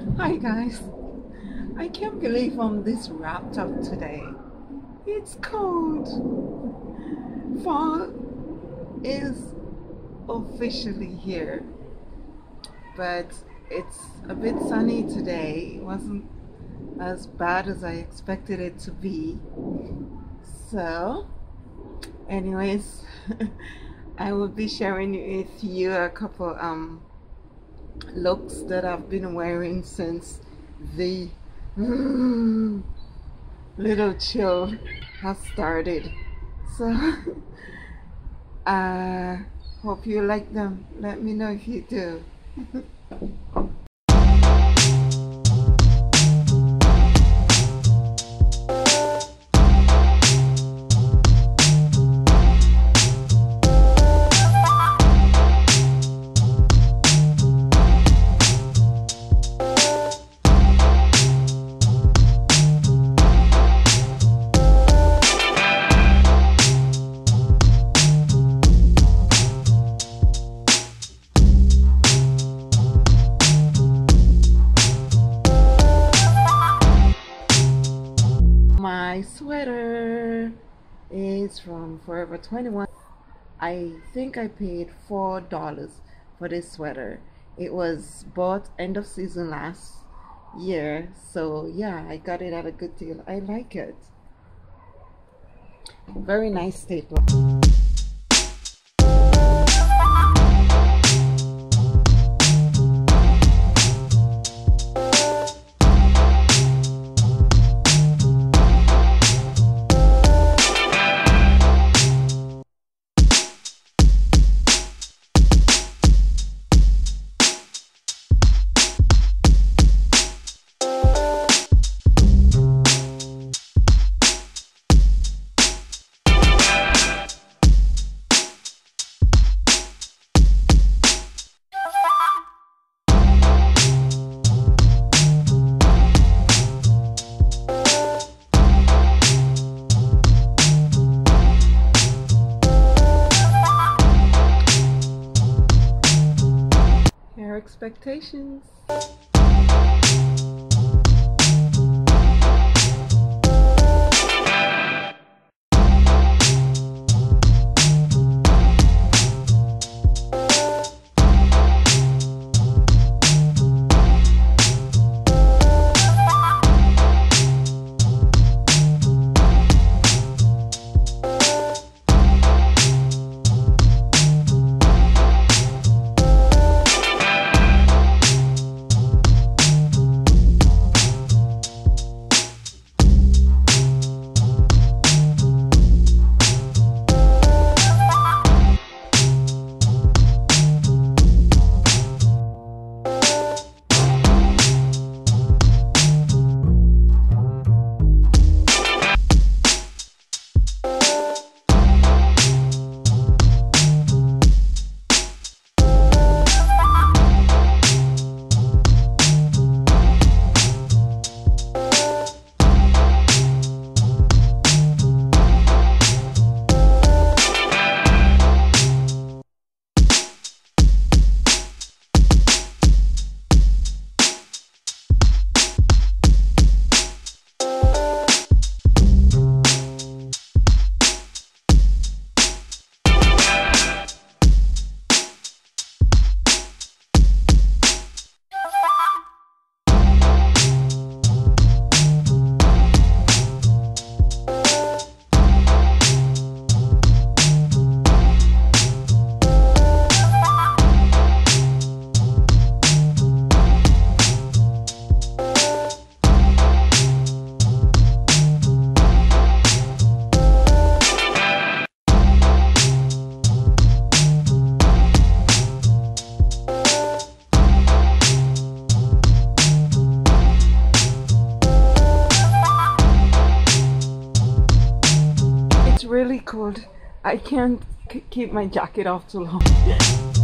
Hi guys, I can't believe I'm this wrapped up today. It's cold. Fall is officially here, but it's a bit sunny today. It wasn't as bad as I expected it to be. So, anyways, I will be sharing with you a couple looks that I've been wearing since the little chill has started. So hope you like them. Let me know if you do. My sweater is from Forever 21. I think I paid $4 for this sweater. It was bought end of season last year, so yeah, I got it at a good deal. I like it. Very nice staple. Expectations. Really cold. I can't keep my jacket off too long.